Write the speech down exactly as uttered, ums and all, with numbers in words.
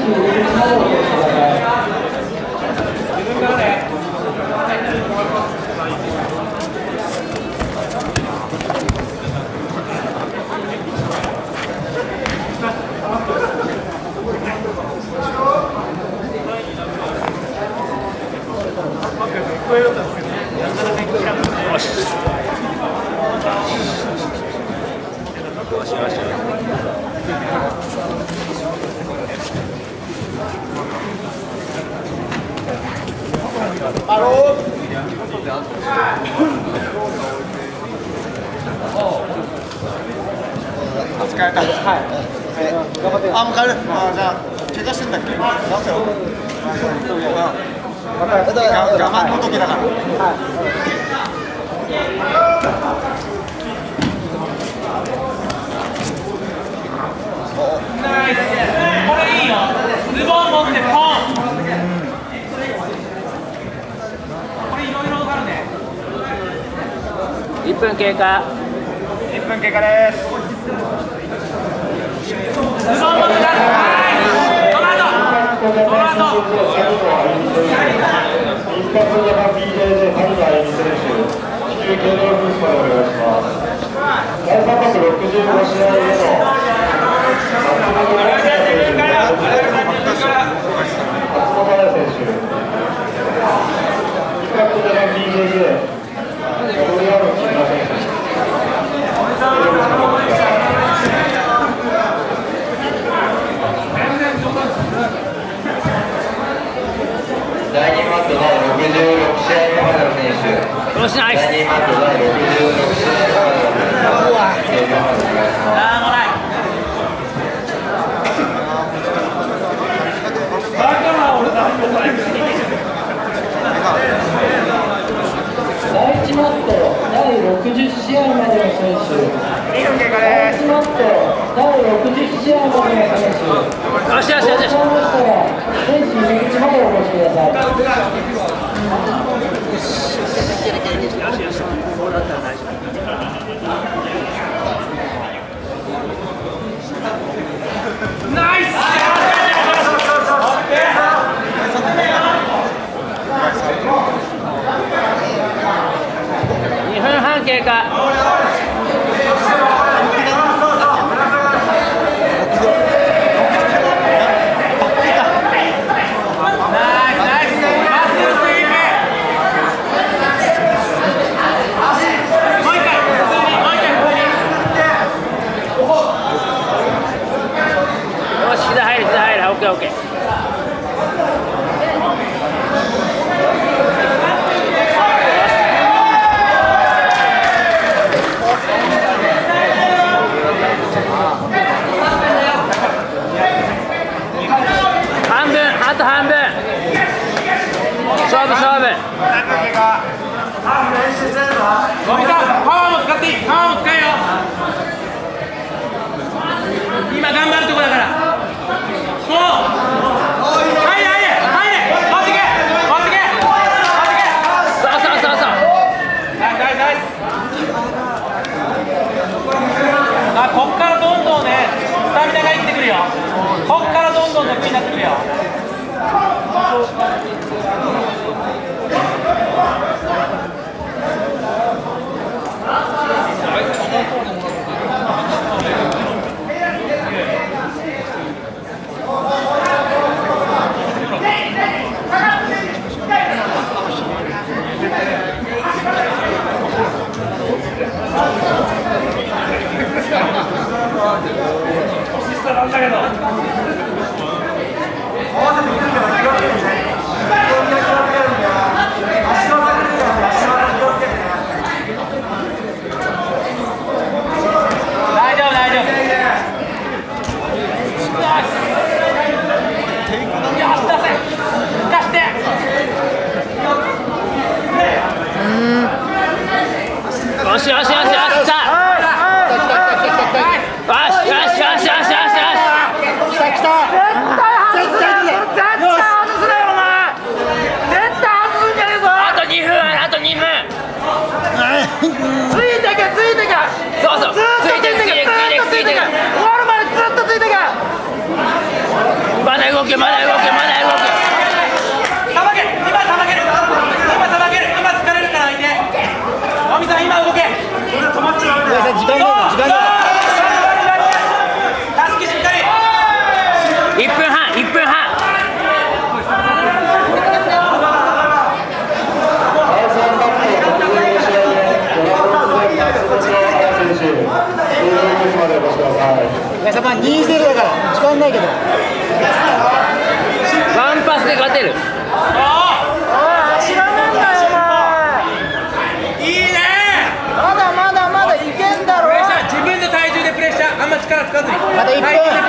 疲れた。はい。頑張って。あ、もう帰る。あ、じゃあ怪我してんだっけ？出せよ。また我慢の時だから。はい。 ナイス。これいいよ。ズボン持ってポン。これいろいろあるね。 いっぷん経過。 いっぷん経過です。 ズボン持ってた。はい。その後。その後。 一発目の ピージェー で谷田恵美選手、地球共同ブースまでお願いします。だいさんパックろくじゅうご試合への松本彩選手、松本彩選手、一発目の ピージェー で森山木村選手、だいにマットだいろくじゅうろく試合目までの選手、 よしナイス。 だいにマットだいろくじゅうろく試合目までの選手、お願いします。 あーもうない。バカな俺だ。 だいいちマットだいろくじゅう試合までの選手、 にふん経過だいです。 いちマットだいろくじゅう試合までの選手、 よしよしよしよし。 そうしましたら選手入り口までお越しください。 ナイス。 にふんはん経過。オッケーオッケー。半分、あと半分。勝負勝負。 ゴミさん、パワーも使っていい。パワーも使えよ。今頑張るとこだから。そう。入れ入れ入れ。持ってけ持ってけ持ってけ。 そうそうそうそう。 ナイスナイスナイス。あ、こっからどんどんね、スタミナがいってくるよ。こっからどんどん得意になってくるよ。なんだけど。大丈夫大丈夫。やったぜ。浮かして。 よしよしよしよし。よしよしよしよしよしよし。 来た来た。絶対外せ。 動け、まだ動け、まだ動け。 さばけ、今さばける、今さばける、今疲れるから相手。おみさん今動け。止まっちゃう。 時間が時間が。 たすきしっかり。 いっぷんはん、いっぷんはん。 さばにゼロだから時間ないけど。 ワンパスで勝てる。 知らなんだよお前。 いいね。 まだまだまだいけんだろ。 プレッシャー、自分の体重でプレッシャー、あんま力使わずに。 またいっぷん。